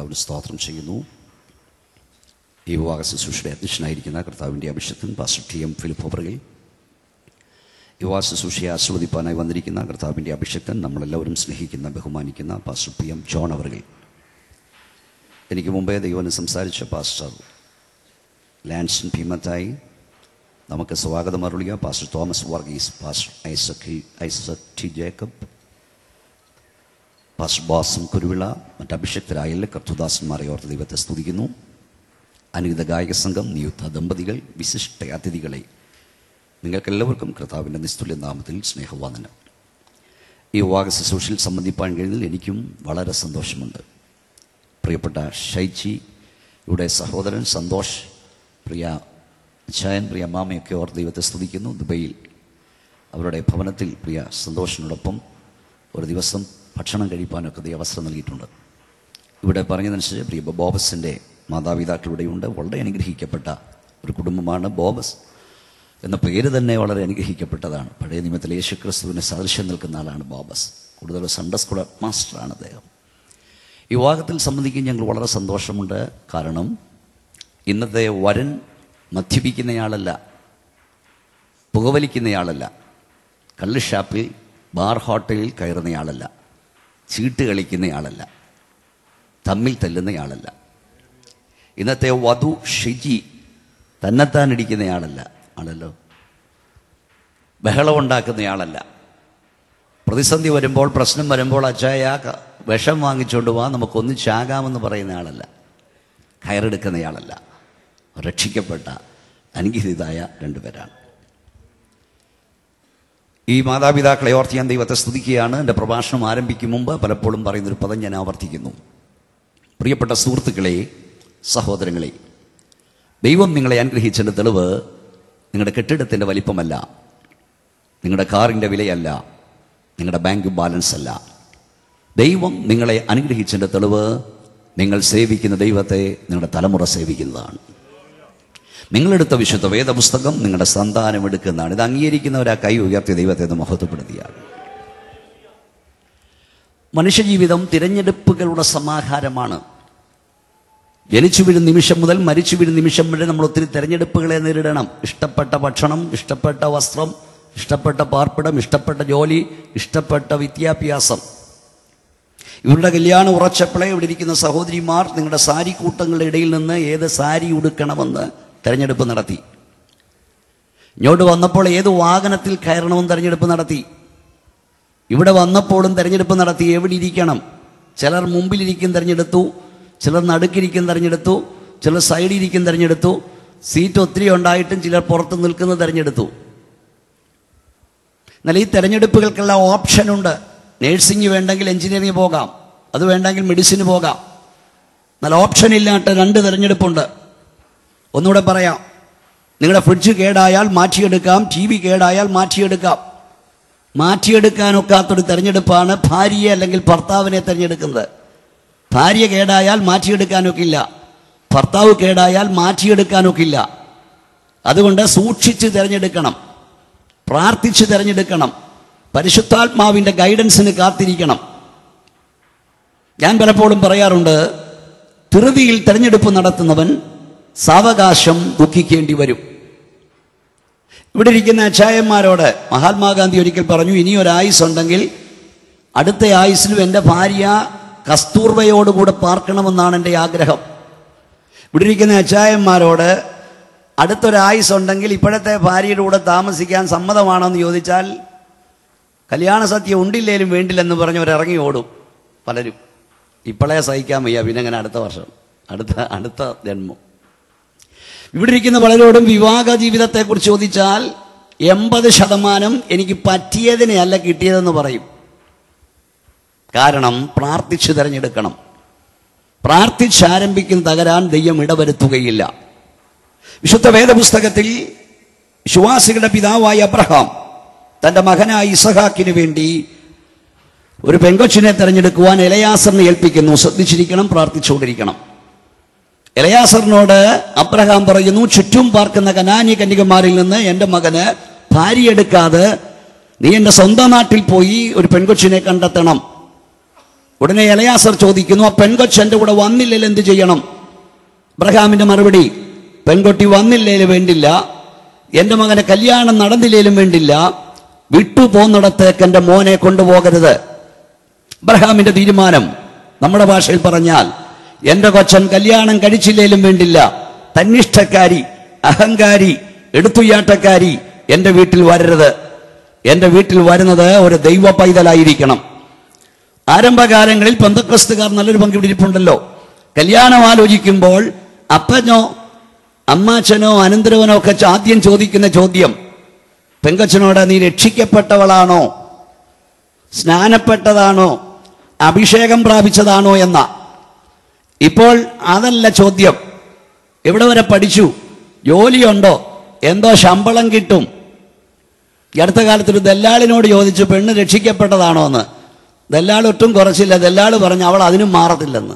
കർത്താവിനോട് സ്തോത്രം ചെയ്യുന്നു. ഈ വിവാഹ ശുശ്രൂഷയുടെ അധ്യക്ഷനായിരിക്കുന്ന കർത്താവിൻ്റെ അഭിഷേകൻ പാസ്റ്റർ ടി.എം. ഫിലിപ്പ് അവറുകൾ, വിവാഹ ശുശ്രൂഷയെ ആസ്വദിപ്പാനായി വന്നിരിക്കുന്ന കർത്താവിൻ്റെ അഭിഷേകൻ, നമ്മളെല്ലാവരും സ്നേഹിക്കുന്ന ബഹുമാനിക്കുന്ന പാസ്റ്റർ പി.എം. ജോൺ അവറുകൾ, എനിക്ക് മുമ്പേ ദൈവം സംസാരിച്ച പാസ്റ്റർ ലാൻസൺ ഭീമത്തായി, നമുക്ക് സ്വാഗതം അരുളിയ pastor Thomas Varghese, pastor Isaac T Jacob, pastor Basam Kuruvila, മറ്റ് അഭിഷേക്തരായ എല്ലാ കർത്തൃദാസന്മാരെ ഓർത്ത് ദൈവത്തെ സ്തുതിക്കുന്നു. അനുഗത ഗായക സംഘം, നിയുക്ത ദമ്പതികൾ, വിശിഷ്ട അതിഥികളെ, നിങ്ങൾക്കെല്ലാവർക്കും കർത്താവിൻ്റെ നിസ്തുല്യ നാമത്തിൽ സ്നേഹവന്ദനം. ഈ വിവാഹ ശുശ്രൂഷയിൽ സംബന്ധിപ്പാൻ കഴിഞ്ഞതിൽ എനിക്കും വളരെ സന്തോഷമുണ്ട്. പ്രിയപ്പെട്ട ഷൈജി, ഇവിടെ സഹോദരൻ സന്തോഷ്, പ്രിയ അച്ചായൻ, പ്രിയ അമ്മാമയൊക്കെ ഓർത്ത് ദൈവത്തെ സ്തുതിക്കുന്നു. ദുബൈയിൽ അവരുടെ ഭവനത്തിൽ പ്രിയ സന്തോഷിനോടൊപ്പം ഒരു ദിവസം ഭക്ഷണം കഴിപ്പാനൊക്കെ ദൈവം അവസരം നൽകിയിട്ടുണ്ട്. ഇവിടെ പറഞ്ഞതനുസരിച്ച് പ്രിയ ബോബസിൻ്റെ മാതാപിതാക്കളിവിടെയുണ്ട്. വളരെ അനുഗ്രഹിക്കപ്പെട്ട ഒരു കുടുംബമാണ്. ബോബസ് എന്ന പേര് തന്നെ വളരെ അനുഗ്രഹിക്കപ്പെട്ടതാണ്. പഴയ നിയമത്തിൽ യേശുക്രിസ്തുവിന് സാദൃശ്യം നിൽക്കുന്ന ആളാണ് ബോബസ്. കൂടുതൽ സൺഡേ സ്കൂൾ മാസ്റ്ററാണ് അദ്ദേഹം. ഈ വിവാഹത്തിൽ സംബന്ധിക്കാൻ ഞങ്ങൾ വളരെ സന്തോഷമുണ്ട്. കാരണം ഇന്നത്തെ വരൻ മദ്യപിക്കുന്നയാളല്ല, പുകവലിക്കുന്നയാളല്ല, കള്ളുഷാപ്പിൽ ബാർ ഹോട്ടലിൽ കയറുന്നയാളല്ല, ചീട്ട് കളിക്കുന്നയാളല്ല, തമ്മിൽ തല്ലുന്നയാളല്ല. ഇന്നത്തെ വധു ഷിജി തന്നെത്താൻ ഇടിക്കുന്നയാളല്ല, ആണല്ലോ. ബഹളമുണ്ടാക്കുന്നയാളല്ല. പ്രതിസന്ധി വരുമ്പോൾ, പ്രശ്നം വരുമ്പോൾ അച്ചായ വിഷം വാങ്ങിച്ചുകൊണ്ട് പോവാൻ നമുക്കൊന്നിച്ചാകാമെന്ന് പറയുന്നയാളല്ല, കയറെടുക്കുന്നയാളല്ല. രക്ഷിക്കപ്പെട്ട അനുഗ്രഹീതായ രണ്ടുപേരാണ്. ഈ മാതാപിതാക്കളെ ഓർത്ത് ഞാൻ ദൈവത്തെ സ്തുതിക്കുകയാണ്. എൻ്റെ പ്രഭാഷണം ആരംഭിക്കും മുമ്പ് പലപ്പോഴും പറയുന്നൊരു പദം ഞാൻ ആവർത്തിക്കുന്നു. പ്രിയപ്പെട്ട സുഹൃത്തുക്കളെ, സഹോദരങ്ങളെ, ദൈവം നിങ്ങളെ അനുഗ്രഹിച്ചതിൻ്റെ തെളിവ് നിങ്ങളുടെ കെട്ടിടത്തിൻ്റെ വലിപ്പമല്ല, നിങ്ങളുടെ കാറിൻ്റെ വിലയല്ല, നിങ്ങളുടെ ബാങ്ക് ബാലൻസ് അല്ല. ദൈവം നിങ്ങളെ അനുഗ്രഹിച്ചതിൻ്റെ തെളിവ് നിങ്ങൾ സേവിക്കുന്ന ദൈവത്തെ നിങ്ങളുടെ തലമുറ സേവിക്കുന്നതാണ്. നിങ്ങളെടുത്ത വിശുദ്ധ വേദപുസ്തകം നിങ്ങളുടെ സന്താനം എടുക്കുന്നതാണ്. ഇത് അംഗീകരിക്കുന്നവരാ കൈ ഉയർത്തിയ ദൈവത്തെ എന്ന് മഹത്വപ്പെടുത്തിയാണ്. മനുഷ്യജീവിതം തിരഞ്ഞെടുപ്പുകളുടെ സമാഹാരമാണ്. ജനിച്ചു വീഴുന്ന നിമിഷം മുതൽ മരിച്ചു വീഴുന്ന നിമിഷം വരെ നമ്മൾ ഒത്തിരി തിരഞ്ഞെടുപ്പുകളെ നേരിടണം. ഇഷ്ടപ്പെട്ട ഭക്ഷണം, ഇഷ്ടപ്പെട്ട വസ്ത്രം, ഇഷ്ടപ്പെട്ട പാർപ്പിടം, ഇഷ്ടപ്പെട്ട ജോലി, ഇഷ്ടപ്പെട്ട വിദ്യാഭ്യാസം. ഇവരുടെ കല്യാണം ഉറച്ചപ്പോഴേ ഇവിടെ ഇരിക്കുന്ന സഹോദരിമാർ നിങ്ങളുടെ സാരി കൂട്ടങ്ങളുടെ ഇടയിൽ നിന്ന് ഏത് സാരി ഉടുക്കണമെന്ന് തിരഞ്ഞെടുപ്പ് നടത്തി. ഇങ്ങോട്ട് വന്നപ്പോൾ ഏത് വാഹനത്തിൽ കയറണമെന്ന് തിരഞ്ഞെടുപ്പ് നടത്തി. ഇവിടെ വന്നപ്പോഴും തിരഞ്ഞെടുപ്പ് നടത്തി. എവിടെ ഇരിക്കണം? ചിലർ മുമ്പിലിരിക്കും തിരഞ്ഞെടുത്തു, ചിലർ നടുക്കിരിക്കും തിരഞ്ഞെടുത്തു, ചിലർ സൈഡിലിരിക്കും തിരഞ്ഞെടുത്തു. സീറ്റ് ഒത്തിരി ഉണ്ടായിട്ടും ചിലർ പുറത്ത് നിൽക്കുന്നത് തിരഞ്ഞെടുത്തു. എന്നാൽ ഈ തിരഞ്ഞെടുപ്പുകൾക്കെല്ലാം ഓപ്ഷനുണ്ട്. നേഴ്സിംഗ് വേണ്ടെങ്കിൽ എഞ്ചിനീയറിംഗ് പോകാം, അത് വേണ്ടെങ്കിൽ മെഡിസിന് പോകാം. എന്നാൽ ഓപ്ഷൻ ഇല്ലാത്ത രണ്ട് തിരഞ്ഞെടുപ്പുണ്ട്. ഒന്നുകൂടെ പറയാം. നിങ്ങളുടെ ഫ്രിഡ്ജ് കേടായാൽ മാറ്റിയെടുക്കാം, ടി വി കേടായാൽ മാറ്റിയെടുക്കാം. മാറ്റിയെടുക്കാനൊക്കാത്തൊരു തിരഞ്ഞെടുപ്പാണ് ഭാര്യയെ അല്ലെങ്കിൽ ഭർത്താവിനെ തിരഞ്ഞെടുക്കുന്നത്. ഭാര്യ കേടായാൽ മാറ്റിയെടുക്കാനൊക്കില്ല, ഭർത്താവ് കേടായാൽ മാറ്റിയെടുക്കാനൊക്കില്ല. അതുകൊണ്ട് സൂക്ഷിച്ച് തിരഞ്ഞെടുക്കണം, പ്രാർത്ഥിച്ച് തിരഞ്ഞെടുക്കണം, പരിശുദ്ധാത്മാവിൻ്റെ ഗൈഡൻസിന് കാത്തിരിക്കണം. ഞാൻ പലപ്പോഴും പറയാറുണ്ട്, ധൃതിയിൽ തിരഞ്ഞെടുപ്പ് നടത്തുന്നവൻ സാവകാശം ദുഃഖിക്കേണ്ടി വരും. ഇവിടെ ഇരിക്കുന്ന അച്ചായന്മാരോട് മഹാത്മാഗാന്ധി ഒരിക്കൽ പറഞ്ഞു, ഇനിയൊരായുസുണ്ടെങ്കിൽ അടുത്ത ആയുസിലും എൻ്റെ ഭാര്യ കസ്തൂർബയോടുകൂടെ പാർക്കണമെന്നാണ് എൻ്റെ ആഗ്രഹം. ഇവിടെ ഇരിക്കുന്ന അച്ചായന്മാരോട് അടുത്തൊരായുസുണ്ടെങ്കിൽ ഇപ്പോഴത്തെ ഭാര്യയുടെ കൂടെ താമസിക്കാൻ സമ്മതമാണോ എന്ന് ചോദിച്ചാൽ കല്യാണ സദ്യ ഉണ്ടില്ലേലും വേണ്ടില്ലെന്ന് പറഞ്ഞവരിറങ്ങി ഓടും പലരും. ഇപ്പോഴേ സഹിക്കാൻ വയ്യ, പിന്നെ അങ്ങനെ അടുത്ത വർഷം, അടുത്ത ജന്മം. ഇവിടെ ഇരിക്കുന്ന പലരോടും വിവാഹ ജീവിതത്തെക്കുറിച്ച് ചോദിച്ചാൽ 80% എനിക്ക് പറ്റിയതിനെയല്ല കിട്ടിയതെന്ന് പറയും. കാരണം പ്രാർത്ഥിച്ച് തിരഞ്ഞെടുക്കണം. പ്രാർത്ഥിച്ചാരംഭിക്കുന്ന തകരാൻ ദൈവം ഇടവരുത്തുകയില്ല. വിശുദ്ധ വേദപുസ്തകത്തിൽ വിശ്വാസികളുടെ പിതാവായ അബ്രഹാം തൻ്റെ മകനായ ഇസഹാക്കിന് വേണ്ടി ഒരു പെങ്കൊച്ചിനെ തിരഞ്ഞെടുക്കുവാൻ എലയാസറിനെ ഏൽപ്പിക്കുന്നു. ശ്രദ്ധിച്ചിരിക്കണം, പ്രാർത്ഥിച്ചുകൊണ്ടിരിക്കണം. എലയാസറിനോട് അബ്രഹാം പറയുന്നു, ചുറ്റും പാർക്കുന്ന കനാന്യ കന്യകമാരിൽ നിന്ന് എൻ്റെ മകന് ഭാര്യ എടുക്കാതെ നീ എൻ്റെ സ്വന്തം നാട്ടിൽ പോയി ഒരു പെൺകൊച്ചിനെ കണ്ടെത്തണം. ഉടനെ എലയാസർ ചോദിക്കുന്നു, ആ പെൺകൊച്ച് എൻ്റെ കൂടെ വന്നില്ലെങ്കിൽ എന്ത് ചെയ്യണം? അബ്രഹാമിന്റെ മറുപടി, പെൺകുട്ടി വന്നില്ലേലും വേണ്ടില്ല, എൻ്റെ മകനെ കല്യാണം നടന്നില്ലേലും വേണ്ടില്ല, വിട്ടു പോന്നിടത്തേക്ക് എൻ്റെ മോനെ കൊണ്ടുപോകരുത്. അബ്രഹാമിന്റെ തീരുമാനം. നമ്മുടെ ഭാഷയിൽ പറഞ്ഞാൽ, എൻ്റെ കൊച്ചൻ കല്യാണം കഴിച്ചില്ലേലും വേണ്ടില്ല, തന്നിഷ്ടക്കാരി, അഹങ്കാരി, എടുത്തുയാട്ടക്കാരി എൻ്റെ വീട്ടിൽ വരരുത്. എൻ്റെ വീട്ടിൽ വരുന്നത് ഒരു ദൈവ പൈതലായിരിക്കണം. ആരംഭകാലങ്ങളിൽ പെന്തക്കോസ്തുകാർ നല്ലൊരു പങ്ക് ഇരിപ്പുണ്ടല്ലോ. കല്യാണം ആലോചിക്കുമ്പോൾ അപ്പനോ അമ്മാച്ചനോ അനന്തരവനോ ഒക്കെ ആദ്യം ചോദിക്കുന്ന ചോദ്യം പെങ്കൊച്ചനോട്, നീ രക്ഷിക്കപ്പെട്ടവളാണോ, സ്നാനപ്പെട്ടതാണോ, അഭിഷേകം പ്രാപിച്ചതാണോ എന്ന. ഇപ്പോൾ അതല്ല ചോദ്യം. എവിടെ വരെ പഠിച്ചു, ജോലിയുണ്ടോ, എന്തോ ശമ്പളം കിട്ടും. ഈ അടുത്ത കാലത്തൊരു ദല്ലാളിനോട് ചോദിച്ചു, പെണ്ണ് രക്ഷിക്കപ്പെട്ടതാണോ എന്ന്. ദല്ലാൾ ഒട്ടും കുറച്ചില്ല. ദല്ലാൾ പറഞ്ഞു, അവൾ അതിനും മാറത്തില്ലെന്ന്.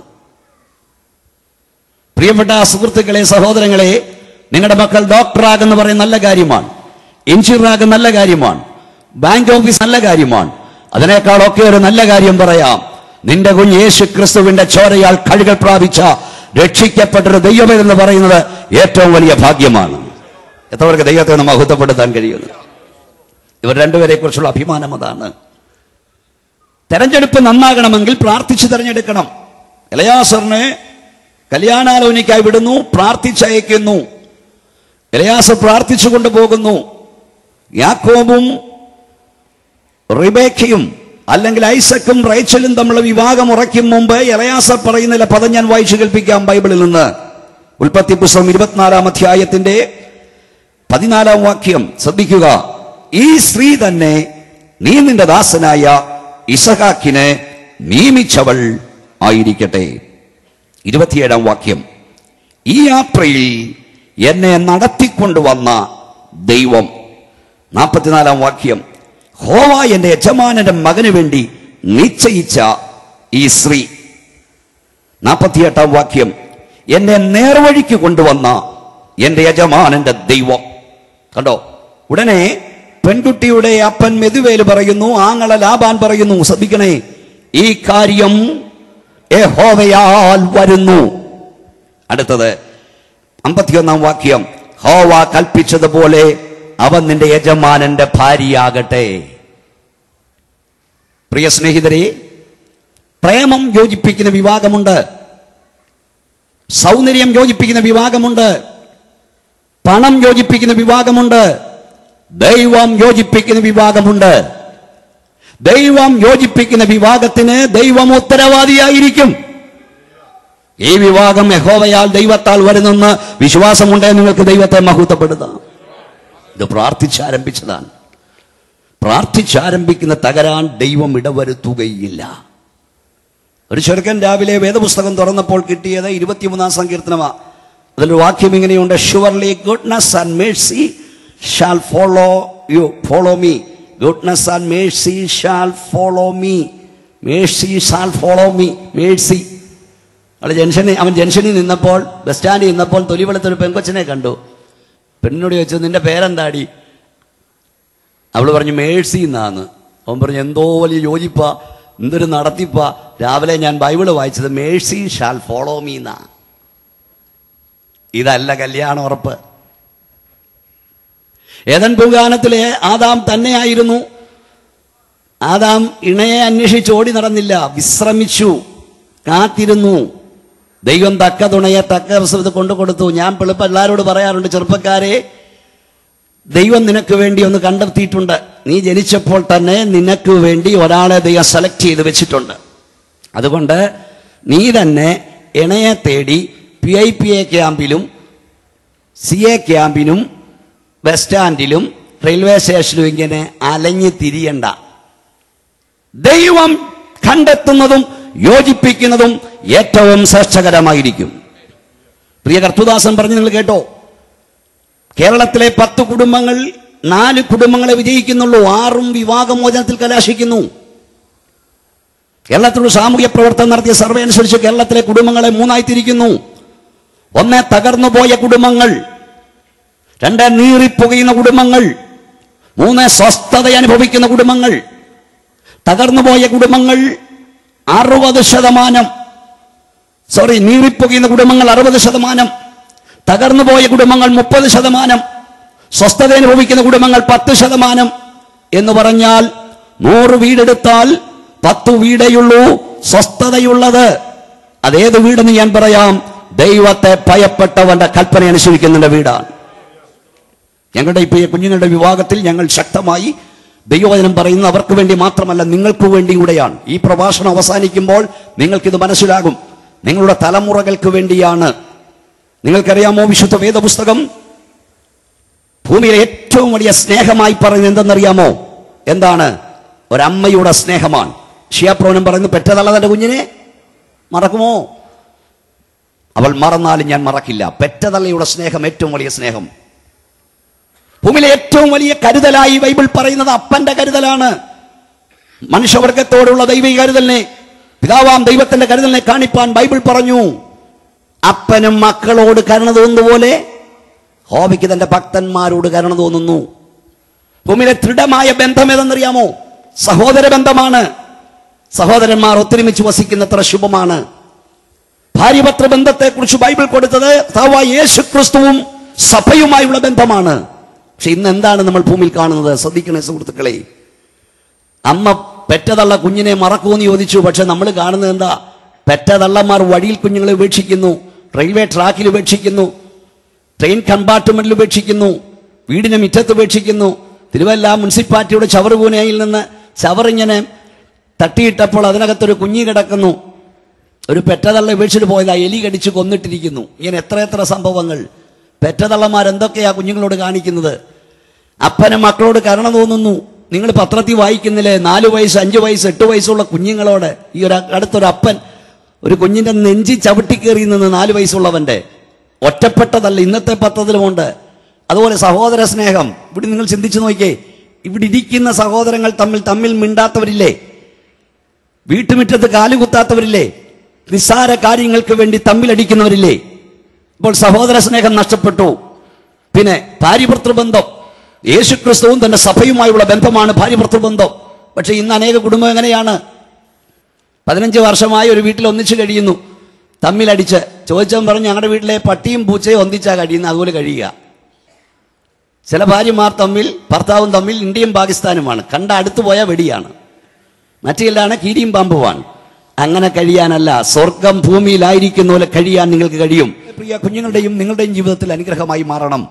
പ്രിയപ്പെട്ട സുഹൃത്തുക്കളെ, സഹോദരങ്ങളെ, നിങ്ങളുടെ മക്കൾ ഡോക്ടറാകുന്ന പറയുന്ന നല്ല കാര്യമാണ്, എഞ്ചിനീയറാകുന്ന നല്ല കാര്യമാണ്, ബാങ്ക് ഓഫീസ് നല്ല കാര്യമാണ്. അതിനേക്കാളൊക്കെ ഒരു നല്ല കാര്യം പറയാം, നിന്റെ കുഞ്ഞ് യേശു ക്രിസ്തുവിന്റെ ചോരയാൽ കഴുകൽ പ്രാപിച്ച രക്ഷിക്കപ്പെട്ടൊരു ദൈവമെന്ന് പറയുന്നത് ഏറ്റവും വലിയ ഭാഗ്യമാണ്. എത്രവർക്ക് ദൈവത്തെ ഒന്ന് മഹത്വപ്പെടുത്താൻ കഴിയുന്നു? ഇവർ രണ്ടുപേരെ കുറിച്ചുള്ള അഭിമാനം അതാണ്. തെരഞ്ഞെടുപ്പ് നന്നാകണമെങ്കിൽ പ്രാർത്ഥിച്ച് തെരഞ്ഞെടുക്കണം. എലയാസറിനെ കല്യാണാലോചനയ്ക്കായി വിടുന്നു, പ്രാർത്ഥിച്ചയക്കുന്നു. എലയാസർ പ്രാർത്ഥിച്ചു കൊണ്ടുപോകുന്നു. യാക്കോബും റിബേക്കയും അല്ലെങ്കിൽ ഐസക്കും റേച്ചലും തമ്മിലുള്ള വിവാഹം ഉറയ്ക്കും മുമ്പ് എലയാസർ പറയുന്ന പദം ഞാൻ വായിച്ചു കേൾപ്പിക്കാം ബൈബിളിൽ നിന്ന്. ഉൽപ്പത്തി പുസ്തകം 24-ാം അധ്യായത്തിന്റെ 14-ാം വാക്യം ശ്രദ്ധിക്കുക. ഈ സ്ത്രീ തന്നെ നീ നിന്റെ ദാസനായ ഇസഹാക്കിനെ നിയമിച്ചവൾ ആയിരിക്കട്ടെ. 27-ാം വാക്യം, ഈ യാത്രയിൽ എന്നെ നടത്തിക്കൊണ്ടുവന്ന ദൈവം. 44-ാം വാക്യം, ഹോവ എന്റെ യജമാനന്റെ മകന് വേണ്ടി നിശ്ചയിച്ച ഈ സ്ത്രീ. 48-ാം വാക്യം, എന്നെ നേർവഴിക്ക് കൊണ്ടുവന്ന എന്റെ യജമാനന്റെ ദൈവം. കണ്ടോ, ഉടനെ പെൺകുട്ടിയുടെ അപ്പൻ മെതുവേല് പറയുന്നു, ആങ്ങള ലാബാൻ പറയുന്നു, ശ്രദ്ധിക്കണേ, ഈ കാര്യം യഹോവയാൽ വരുന്നു. അടുത്തത് 51-ാം വാക്യം, ഹോവ കൽപ്പിച്ചതുപോലെ അവൻ നിന്റെ യജമാനന്റെ ഭാര്യയാകട്ടെ. പ്രിയ സ്നേഹിതരെ, പ്രേമം യോജിപ്പിക്കുന്ന വിവാഹമുണ്ട്, സൗന്ദര്യം യോജിപ്പിക്കുന്ന വിവാഹമുണ്ട്, പണം യോജിപ്പിക്കുന്ന വിവാഹമുണ്ട്, ദൈവം യോജിപ്പിക്കുന്ന വിവാഹമുണ്ട്. ദൈവം യോജിപ്പിക്കുന്ന വിവാഹത്തിന് ദൈവം ഉത്തരവാദിയായിരിക്കും. ഈ വിവാഹം യഹോവയാൽ ദൈവത്താൽ വരുന്നെന്ന് വിശ്വാസമുണ്ടെങ്കിൽ നിങ്ങൾക്ക് ദൈവത്തെ മഹത്വപ്പെടുത്താം. ഇത് പ്രാർത്ഥിച്ചാരംഭിച്ചതാണ്. പ്രാർത്ഥിച്ചാരംഭിക്കുന്ന തകരാൻ ദൈവം ഇടവരുത്തുകയില്ല. ഒരു ചെറുക്കൻ രാവിലെ വേദപുസ്തകം തുറന്നപ്പോൾ കിട്ടിയത് 23-ാം സങ്കീർത്തനമാണ്. അതിലൊരു വാക്യം ഇങ്ങനെയുണ്ട്, surely goodness and mercy shall follow you, follow me. Goodness and mercy shall follow me. Mercy shall follow me. Mercy. അവൻ ജംഗ്ഷനിൽ നിന്നപ്പോൾ, ബസ് സ്റ്റാൻഡിൽ നിന്നപ്പോൾ തൊലിവെളുത്തൊരു പെൺകൊച്ചിനെ കണ്ടു. പെണ്ണിനോട് ചോദിച്ചു, നിന്റെ പേരെന്താടി? അവൾ പറഞ്ഞു, മേഴ്സി എന്നാന്ന്. അവൻ പറഞ്ഞു, എന്തോ വലിയ യോജിപ്പാ, എന്തൊരു നടത്തിപ്പാ. രാവിലെ ഞാൻ ബൈബിള് വായിച്ചത് മേഴ്സി ഷാൽ ഫോളോ മീ എന്നാ. ഇതല്ല കല്യാണ ഉറപ്പ്. ഏദൻ പൂങ്കാവനത്തിലെ ആദാം തന്നെയായിരുന്നു. ആദാം ഇണയെ അന്വേഷിച്ച് ഓടി നടന്നില്ല, വിശ്രമിച്ചു, കാത്തിരുന്നു. ദൈവം തക്ക തുണയെ തക്ക അവസരത്തിൽ കൊണ്ടുകൊടുത്തു. ഞാൻ എല്ലാവരോട് പറയാറുണ്ട്, ചെറുപ്പക്കാരെ, ദൈവം നിനക്ക് വേണ്ടി ഒന്ന് കണ്ടെത്തിയിട്ടുണ്ട്. നീ ജനിച്ചപ്പോൾ തന്നെ നിനക്ക് വേണ്ടി ഒരാളെ ദൈവം സെലക്ട് ചെയ്ത് വെച്ചിട്ടുണ്ട്. അതുകൊണ്ട് നീ തന്നെ ഇണയെ തേടി PIPA ക്യാമ്പിലും CA ക്യാമ്പിനും ബസ് സ്റ്റാൻഡിലും റെയിൽവേ സ്റ്റേഷനിലും ഇങ്ങനെ അലഞ്ഞു തിരിയണ്ട. ദൈവം കണ്ടെത്തുന്നതും യോജിപ്പിക്കുന്നതും ഏറ്റവും ശ്രേഷ്ഠകരമായിരിക്കും. പ്രിയ കർത്തുദാസൻ പറഞ്ഞു, നിങ്ങൾ കേട്ടോ, കേരളത്തിലെ 10 കുടുംബങ്ങൾ 4 കുടുംബങ്ങളെ വിജയിക്കുന്നുള്ളൂ, 6ഉം വിവാഹമോചനത്തിൽ കലാശിക്കുന്നു. കേരളത്തിലുള്ള സാമൂഹ്യ പ്രവർത്തനം നടത്തിയ സർവേ അനുസരിച്ച് കേരളത്തിലെ കുടുംബങ്ങളെ 3ആയി തിരിക്കുന്നു. 1 തകർന്നുപോയ കുടുംബങ്ങൾ, 2 നീറിപ്പുകയുന്ന കുടുംബങ്ങൾ, 3 സ്വസ്ഥത അനുഭവിക്കുന്ന കുടുംബങ്ങൾ. തകർന്നുപോയ കുടുംബങ്ങൾ 60%, നീറിപ്പൊകുന്ന കുടുംബങ്ങൾ 60%, തകർന്നുപോയ കുടുംബങ്ങൾ 30%, സ്വസ്ഥത അനുഭവിക്കുന്ന കുടുംബങ്ങൾ 10%. എന്ന് പറഞ്ഞാൽ 100 വീടെടുത്താൽ 10 വീടേയുള്ളൂ സ്വസ്ഥതയുള്ളത്. അതേത് വീടെന്ന് ഞാൻ പറയാം? ദൈവത്തെ ഭയപ്പെട്ടവന്റെ കൽപ്പന അനുസരിക്കുന്നതിന്റെ വീടാണ്. ഞങ്ങളുടെ ഇപ്പൊ ഈ കുഞ്ഞുങ്ങളുടെ വിവാഹത്തിൽ ഞങ്ങൾ ശക്തമായി ദൈവവചനം പറയുന്നത് അവർക്ക് വേണ്ടി മാത്രമല്ല, നിങ്ങൾക്ക് വേണ്ടി കൂടെയാണ്. ഈ പ്രഭാഷണം അവസാനിക്കുമ്പോൾ നിങ്ങൾക്കിത് മനസ്സിലാകും. നിങ്ങളുടെ തലമുറകൾക്ക് വേണ്ടിയാണ്. നിങ്ങൾക്കറിയാമോ, വിശുദ്ധ വേദപുസ്തകം ഭൂമിയിലെ ഏറ്റവും വലിയ സ്നേഹമായി പറയുന്നത് എന്തെന്നറിയാമോ? എന്താണ്? ഒരമ്മയുടെ സ്നേഹമാണ്. ഷിയാപ്രോനം പറയുന്നു, പെറ്റതള്ള തന്റെ കുഞ്ഞിനെ മറക്കുമോ? അവൾ മറന്നാലും ഞാൻ മറക്കില്ല. പെറ്റതള്ളയുടെ സ്നേഹം ഏറ്റവും വലിയ സ്നേഹം. ഭൂമിയിലെ ഏറ്റവും വലിയ കരുതലായി ബൈബിൾ പറയുന്നത് അപ്പന്റെ കരുതലാണ്. മനുഷ്യവർഗത്തോടുള്ള ദൈവിക കരുതലിനെ, പിതാവാം ദൈവത്തിന്റെ കരുതലിനെ കാണിപ്പാൻ ബൈബിൾ പറഞ്ഞു. അപ്പനും മക്കളോട് കരുണ തോന്നുന്നതുപോലെ ഹോബിക്ക് തന്റെ ഭക്തന്മാരോട് കരുണ തോന്നുന്നു. ഭൂമിയിലെ ദൃഢമായ ബന്ധം ഏതെന്നറിയാമോ? സഹോദര ബന്ധമാണ്. സഹോദരന്മാർ ഒത്തൊരുമിച്ച് വസിക്കുന്നത്ര ശുഭമാണ്. ഭാര്യഭർത്തൃ ബന്ധത്തെ കുറിച്ച് ബൈബിൾ കൊടുത്തത് കർത്താവായ യേശുക്രിസ്തുവും സഭയുമായുള്ള ബന്ധമാണ്. പക്ഷെ ഇന്ന് എന്താണ് നമ്മൾ ഭൂമിയിൽ കാണുന്നത്? ശ്രദ്ധിക്കണേ സുഹൃത്തുക്കളെ. അമ്മ പെറ്റതള്ള കുഞ്ഞിനെ മറക്കുമെന്ന് ചോദിച്ചു. പക്ഷെ നമ്മൾ കാണുന്നത് എന്താ? പെറ്റതള്ളമാർ വഴിയിൽ കുഞ്ഞുങ്ങളെ ഉപേക്ഷിക്കുന്നു, റെയിൽവേ ട്രാക്കിൽ ഉപേക്ഷിക്കുന്നു, ട്രെയിൻ കമ്പാർട്ട്മെന്റിൽ ഉപേക്ഷിക്കുന്നു, വീടിന് മുറ്റത്ത് ഉപേക്ഷിക്കുന്നു. തിരുവല്ല മുനിസിപ്പാലിറ്റിയുടെ ചവറുപൂനയിൽ നിന്ന് ചവറിങ്ങനെ തട്ടിയിട്ടപ്പോൾ അതിനകത്തൊരു കുഞ്ഞി കിടക്കുന്നു. ഒരു പെറ്റതള്ള ഉപേക്ഷിച്ച് പോയതാ, എലി കടിച്ച് കൊന്നിട്ടിരിക്കുന്നു. ഇങ്ങനെ എത്ര സംഭവങ്ങൾ. പെറ്റതള്ളമാർ എന്തൊക്കെയാ കുഞ്ഞുങ്ങളോട് കാണിക്കുന്നത്? അപ്പനും മക്കളോട് കരുണ തോന്നുന്നു. നിങ്ങൾ പത്രത്തിൽ വായിക്കുന്നില്ലേ, 4 വയസ്സ് 5 വയസ്സ് 8 വയസ്സുള്ള കുഞ്ഞുങ്ങളോട് ഈ അടുത്തൊരു അപ്പൻ ഒരു കുഞ്ഞിന്റെ നെഞ്ചി ചവിട്ടിക്കേറി നിന്ന് 4 വയസ്സുള്ളവന്റെ. ഒറ്റപ്പെട്ടതല്ല, ഇന്നത്തെ പത്രത്തിലുമുണ്ട്. അതുപോലെ സഹോദര സ്നേഹം. ഇവിടെ നിങ്ങൾ ചിന്തിച്ചു നോക്കിയേ, ഇവിടെ ഇരിക്കുന്ന സഹോദരങ്ങൾ തമ്മിൽ മിണ്ടാത്തവരില്ലേ? വീട്ടുമുറ്റത്ത് കാലുകുത്താത്തവരില്ലേ? നിസ്സാര കാര്യങ്ങൾക്ക് വേണ്ടി തമ്മിലടിക്കുന്നവരില്ലേ? ഇപ്പോൾ സഹോദര സ്നേഹം നഷ്ടപ്പെട്ടു. പിന്നെ ഭാര്യഭർത്തൃബന്ധം, യേശുക്രിസ്തുവും തന്റെ സഭയുമായുള്ള ബന്ധമാണ് ഭാര്യഭർത്തൃബന്ധം. പക്ഷെ ഇന്ന് അനേക കുടുംബം എങ്ങനെയാണ്? 15 വർഷമായി ഒരു വീട്ടിൽ ഒന്നിച്ച് കഴിയുന്നു, തമ്മിലടിച്ച്. ചോദിച്ചവൻ പറഞ്ഞു, ഞങ്ങളുടെ വീട്ടിലെ പട്ടിയും പൂച്ചയും ഒന്നിച്ചാ കഴിയുന്നത്, അതുപോലെ കഴിയുക. ചില ഭാര്യമാർ തമ്മിൽ, ഭർത്താവും തമ്മിൽ ഇന്ത്യയും പാകിസ്ഥാനുമാണ്. കണ്ട അടുത്തു പോയ വെടിയാണ്. മറ്റേലാണ് കീരിയും പാമ്പുമാണ്. അങ്ങനെ കഴിയാനല്ല, സ്വർഗം ഭൂമിയിലായിരിക്കുന്ന പോലെ കഴിയാൻ നിങ്ങൾക്ക് കഴിയും. പ്രിയ കുഞ്ഞുങ്ങളുടെയും നിങ്ങളുടെയും ജീവിതത്തിൽ അനുഗ്രഹമായി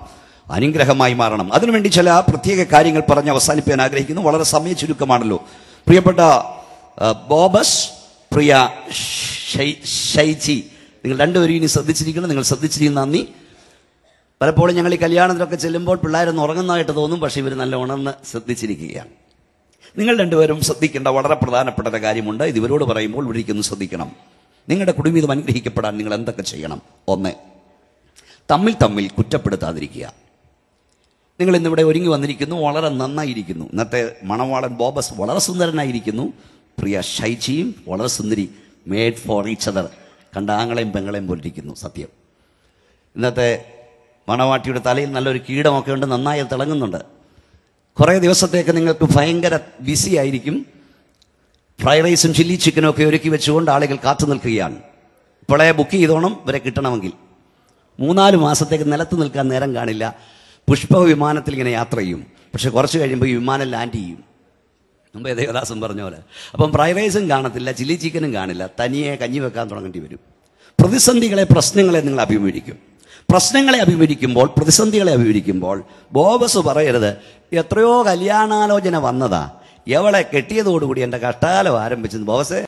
മാറണം. അതിനുവേണ്ടി ചില പ്രത്യേക കാര്യങ്ങൾ പറഞ്ഞ് അവസാനിപ്പിക്കാൻ ആഗ്രഹിക്കുന്നു. വളരെ സമയ ചുരുക്കമാണല്ലോ. പ്രിയപ്പെട്ട ബോബസ്, പ്രിയ ഷൈജി, നിങ്ങൾ രണ്ടുപേരും ഇനി ശ്രദ്ധിച്ചിരിക്കണം. നിങ്ങൾ ശ്രദ്ധിച്ചിരിക്കുന്ന നന്ദി. പലപ്പോഴും ഞങ്ങൾ ഈ കല്യാണത്തിലൊക്കെ ചെല്ലുമ്പോൾ പിള്ളേരൊന്ന് ഉറങ്ങുന്നതായിട്ട് തോന്നും. പക്ഷെ ഇവർ നല്ല ഉണർന്ന് ശ്രദ്ധിച്ചിരിക്കുകയാണ്. നിങ്ങൾ രണ്ടുപേരും ശ്രദ്ധിക്കേണ്ട വളരെ പ്രധാനപ്പെട്ട ഒരു കാര്യമുണ്ട്. ഇത് ഇവരോട് പറയുമ്പോൾ ഇവരിക്കൊന്ന് ശ്രദ്ധിക്കണം. നിങ്ങളുടെ കുടുംബം അനുഗ്രഹിക്കപ്പെടാൻ നിങ്ങൾ എന്തൊക്കെ ചെയ്യണം? 1, തമ്മിൽ കുറ്റപ്പെടുത്താതിരിക്കുക. നിങ്ങൾ ഇന്നിവിടെ ഒരുങ്ങി വന്നിരിക്കുന്നു, വളരെ നന്നായിരിക്കുന്നു. ഇന്നത്തെ മണവാളൻ ബോബസ് വളരെ സുന്ദരനായിരിക്കുന്നു. പ്രിയ ഷൈജിയും വളരെ സുന്ദരി. Made for each other. കണ്ട ആങ്ങളെയും പെങ്ങളെയും പോലിരിക്കുന്നു. സത്യം. ഇന്നത്തെ മണവാട്ടിയുടെ തലയിൽ നല്ലൊരു കീടമൊക്കെ ഉണ്ട്, നന്നായി തിളങ്ങുന്നുണ്ട്. കുറേ ദിവസത്തേക്ക് നിങ്ങൾക്ക് ഭയങ്കര ബിസി ആയിരിക്കും. ഫ്രൈഡ് റൈസും ചില്ലി ചിക്കനും ഒക്കെ ഒരുക്കി വെച്ചുകൊണ്ട് ആളുകൾ കാത്തു നിൽക്കുകയാണ്. ഇപ്പോഴേ ബുക്ക് ചെയ്തോണം ഇവരെ കിട്ടണമെങ്കിൽ. 3-4 മാസത്തേക്ക് നിലത്ത് നിൽക്കാൻ നേരം കാണില്ല. പുഷ്പ വിമാനത്തിൽ ഇങ്ങനെ യാത്ര ചെയ്യും. പക്ഷെ കുറച്ച് കഴിയുമ്പോൾ ഈ വിമാനം ലാൻഡ് ചെയ്യും. മുമ്പേ ദേവദാസൻ പറഞ്ഞ പോലെ. അപ്പം ഫ്രൈഡ് റൈസും കാണത്തില്ല, ചില്ലി ചിക്കനും കാണില്ല. തനിയെ കഞ്ഞി വെക്കാൻ തുടങ്ങേണ്ടി വരും. പ്രശ്നങ്ങളെ നിങ്ങൾ അഭിമുഖീകരിക്കും. പ്രതിസന്ധികളെ അഭിമുഖീകരിക്കുമ്പോൾ ബോബസ് പറയരുത്, എത്രയോ കല്യാണാലോചന വന്നതാ, എവളെ കെട്ടിയതോടുകൂടി എൻ്റെ കഷ്ടകാലം ആരംഭിച്ചത്. ബോബസേ,